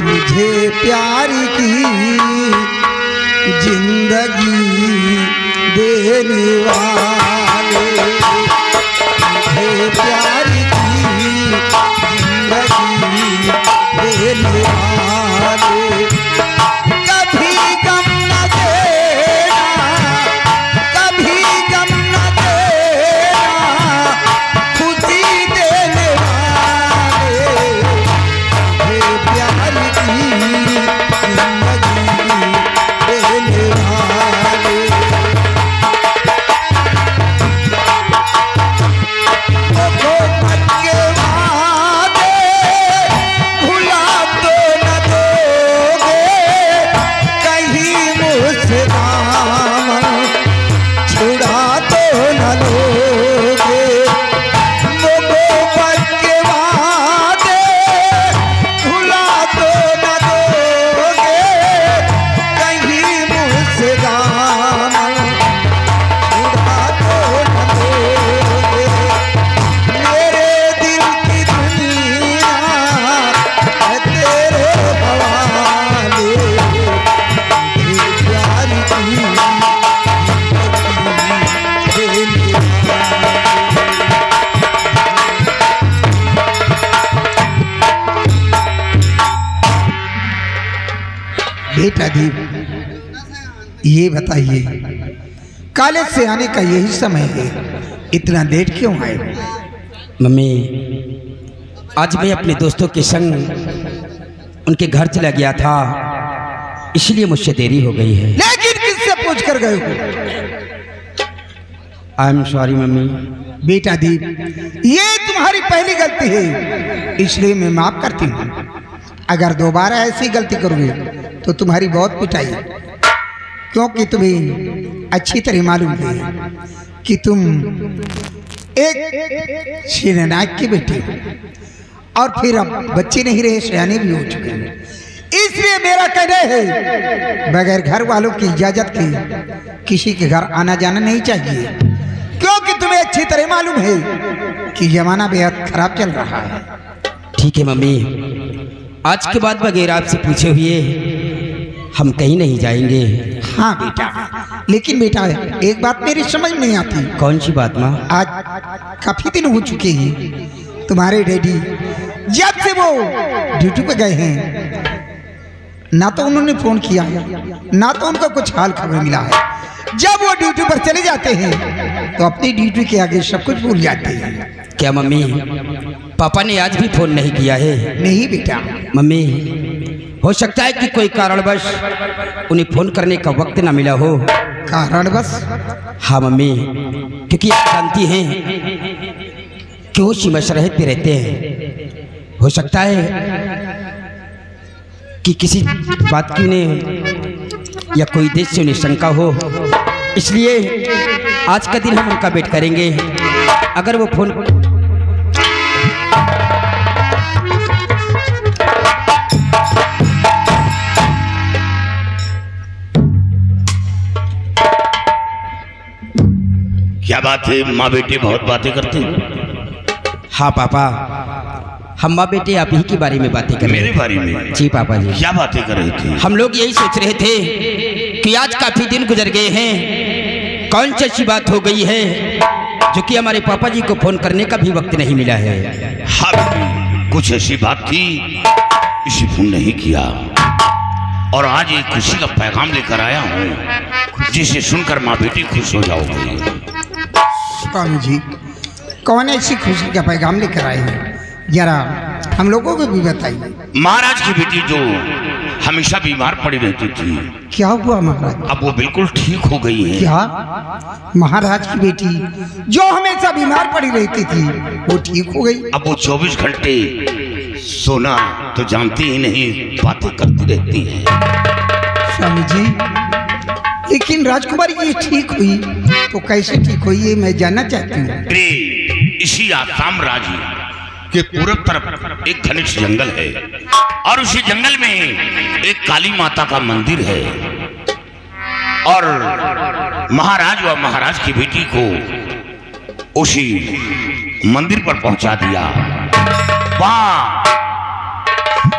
मुझे प्यार की जिंदगी देने वाले, मुझे प्यार की जिंदगी देने वाले, कभी गम न देना, कभी गम न देना, खुशी देने वाले, मुझे प्यार की जिंदगी देने वाले। मोहब्बत के वादे भुला तो न दोगे, कहीं मुझसे दामन छुड़ा तो न लोगे। मोहब्बत के वादे भुला तो न दोगे, कहीं मुझसे दामन छुड़ा तो न लोगे। मेरे दिल की दुनिया है तेरे हवाले, मुझे प्यार की जिंदगी देने वाले। बेटा दीप, ये बताइए कॉलेज से आने का यही समय है, इतना लेट क्यों आए? मम्मी, आज मैं अपने दोस्तों के संग उनके घर चला गया था, इसलिए मुझसे देरी हो गई है। लेकिन किससे पूछ कर गए हो? I am sorry mummy. बेटा दीप, ये तुम्हारी पहली गलती है, इसलिए मैं माफ करती हूँ। अगर दोबारा ऐसी गलती करोगे तो तुम्हारी बहुत पिटाई, क्योंकि तुम्हें अच्छी तरह मालूम है कि तुम एक सेनानायक की बेटी हो, और फिर अब बच्चे नहीं रहे, सयाने भी हो चुके हैं। इसलिए मेरा कहना है बगैर घर वालों की इजाजत के किसी के घर आना जाना नहीं चाहिए, क्योंकि तुम्हें अच्छी तरह मालूम है कि जमाना बेहद खराब चल रहा है। ठीक है मम्मी, आज के बाद बगैर आपसे पूछे हुए हम कहीं नहीं जाएंगे। हाँ बेटा, लेकिन बेटा एक बात मेरी समझ में नहीं आती। कौन सी बात माँ? आज काफी दिन हो चुके हैं, तुम्हारे डैडी जब से वो ड्यूटी पे गए हैं, ना तो उन्होंने फोन किया है, ना तो उनको कुछ हाल खबर मिला है। जब वो ड्यूटी पर चले जाते हैं तो अपनी ड्यूटी के आगे सब कुछ भूल जाते हैं। क्या मम्मी, पापा ने आज भी फोन नहीं किया है? नहीं बेटा। मम्मी, हो सकता है कि कोई कारणवश उन्हें फोन करने का वक्त ना मिला हो। कारणवश? हाँ मम्मी, क्योंकि आप जानती हैं कि वो सीमा सरहद पे रहते हैं। हो सकता है कि किसी बात की उन्हें या कोई देश से उन्हें शंका हो, इसलिए आज का दिन हम उनका वेट करेंगे। अगर वो फोन क्या बात है, माँ बेटी बहुत बातें करती हैं। हाँ पापा, हम माँ बेटे आप ही के बारे में बातें कर रहे मेरे थे। बारे में? जी पापा जी। क्या बातें कर रही थी? हम लोग यही सोच रहे थे कि आज काफी दिन गुजर गए हैं, कौन सी ऐसी बात हो गई है जो कि हमारे पापा जी को फोन करने का भी वक्त नहीं मिला है। हाँ बेटी, कुछ ऐसी बात थी, इसे फोन नहीं किया, और आज एक खुशी का पैगाम लेकर आया हूँ, जिसे सुनकर माँ बेटी खुश हो जाओगी। स्वामी जी, कौन ऐसी खुशी का पैगाम लेकर आए हैं, जरा हम लोगों को भी बताइए। महाराज की बेटी जो हमेशा बीमार पड़ी रहती थी, क्या हुआ महाराज? अब वो बिल्कुल ठीक हो गई है। क्या? महाराज की बेटी जो हमेशा बीमार पड़ी रहती थी वो ठीक हो गई? अब वो 24 घंटे सोना तो जानती ही नहीं, बातें करती रहती है। स्वामी जी, लेकिन राजकुमारी ये ठीक हुई तो कैसे ठीक हुई, ये मैं जानना चाहती हूँ। अरे इसी आसाम राज्य के पूरब तरफ एक घनिष्ठ जंगल है, और उसी जंगल में एक काली माता का मंदिर है, और महाराज व महाराज की बेटी को उसी मंदिर पर पहुंचा दिया। वहां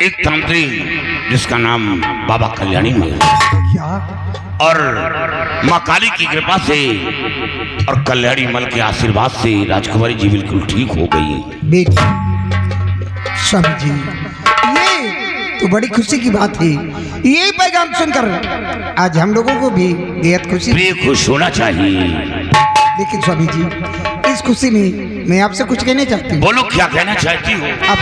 एक तांत्रिक जिसका नाम बाबा कल्याणी में, क्या? और माँ काली की कृपा से और कल्याणी मल के आशीर्वाद से राजकुमारी जी बिल्कुल ठीक हो गई। बेटी स्वामी जी, ये तो बड़ी खुशी की बात है। ये पैगाम सुनकर आज हम लोगों को भी बेहद खुशी। प्रिय खुश होना चाहिए। लेकिन स्वामी जी, इस खुशी में मैं आपसे कुछ कहना चाहती हूँ। बोलो, क्या कहना चाहती हो? आप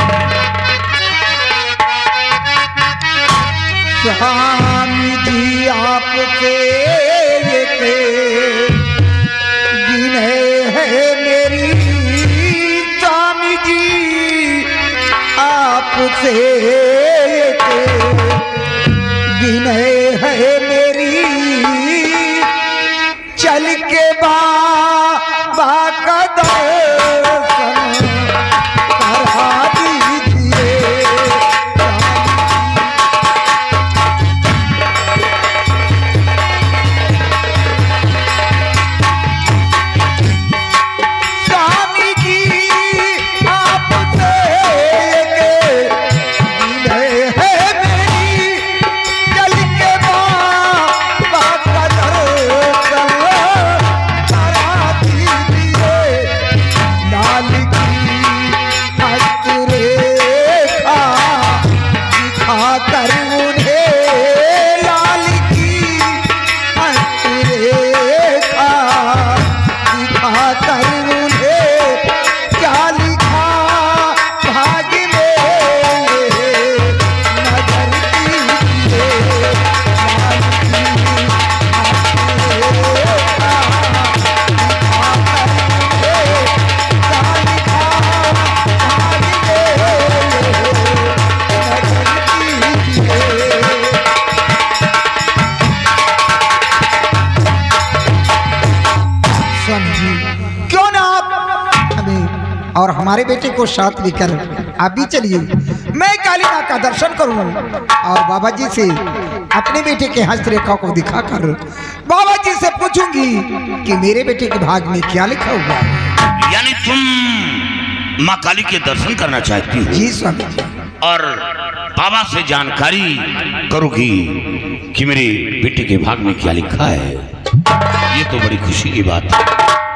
स्वामी जी, आपसे विनय है मेरी, स्वामी जी आपसे विनय है मेरी, चल के बाबा का दर्शन करा दीजिए। स्वामी जी आपसे विनय है मेरी, चल के बाबा का दर्शन करा दीजिए। लाल की हस्तरेखा दिखा कर उन्हें, लाल की हस्तरेखा दिखा कर उन्हें, क्या लिखा भाग्य में नजर कीजिए। लाल की हस्तरेखा दिखा कर उन्हें, क्या लिखा भाग्य में नजर कीजिए। स्वामी जी, क्यों ना आप हमें और हमारे बेटे को साथ लेकर आप भी चलिए। मैं काली माँ का दर्शन करूं और बाबा जी से अपने बेटे के हस्तरेखा को दिखाकर बाबा जी से पूछूंगी कि मेरे बेटे के भाग में क्या लिखा हुआ है। यानी तुम माँ काली के दर्शन करना चाहती हो? जी स्वामी जी। और बाबा से जानकारी करोगी कि मेरे बेटे के भाग में क्या लिखा है। ये तो बड़ी खुशी की बात है।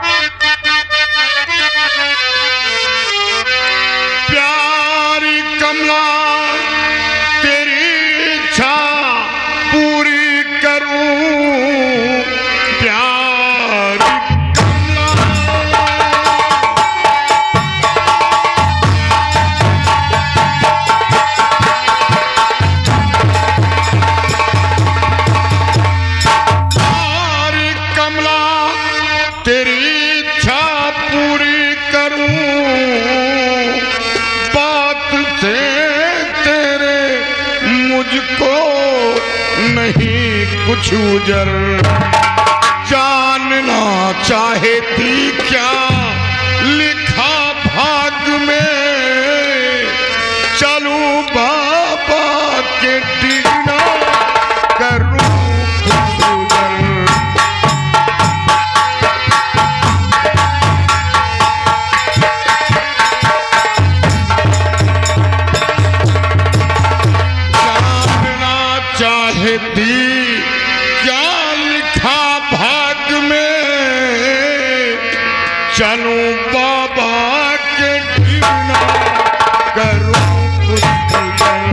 प्यारी कमला, तेरी इच्छा पूरी करूं, प्यारी कमला, तेरी इच्छा पूरी करूं, बात से तेरे मुझको नहीं कुछ उजर, जानना चाहती क्या लिखा भाग में, चलूं बाबा के टिकना करूं कुछ उजर। चाहती क्या लिखा भाग में, चलूं बाबा के टिकना करूं कुछ उजर।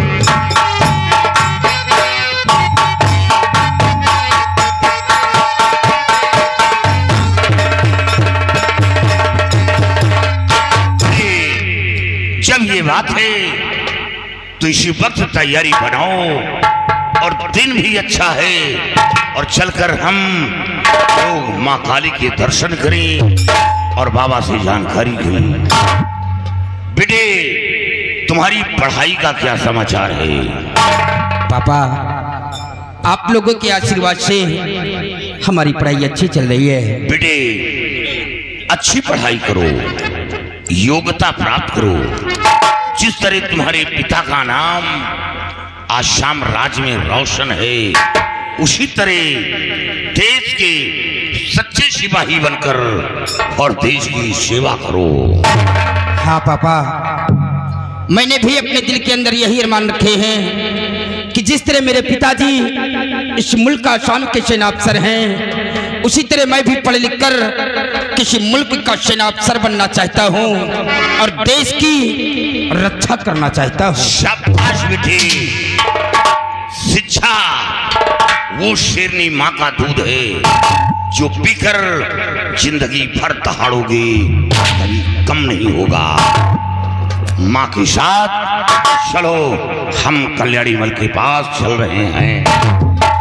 जब ये बात है तो इसी वक्त तैयारी बनाओ, और दिन भी अच्छा है, और चलकर हम लोग माँ काली के दर्शन करें और बाबा से जानकारी लें। बेटे, तुम्हारी पढ़ाई का क्या समाचार है? पापा, आप लोगों के आशीर्वाद से हमारी पढ़ाई अच्छी चल रही है। बेटे, अच्छी पढ़ाई करो, योग्यता प्राप्त करो। जिस तरह तुम्हारे पिता का नाम आसाम राज्य में रोशन है, उसी तरह देश के सच्चे सिपाही बनकर और देश की सेवा करो। हाँ पापा, मैंने भी अपने दिल के अंदर यही अरमान रखे हैं कि जिस तरह मेरे पिताजी इस मुल्क का शान के सेना अफसर हैं, उसी तरह मैं भी पढ़ लिख कर किसी मुल्क का सेना अफसर बनना चाहता हूँ और देश की रक्षा करना चाहता हूँ। शाबाश बेटी, शिक्षा वो शेरनी माँ का दूध है जो पीकर जिंदगी भर दहाड़ोगे कभी कम नहीं होगा। माँ के साथ चलो, हम कल्याणी मल के पास चल रहे हैं।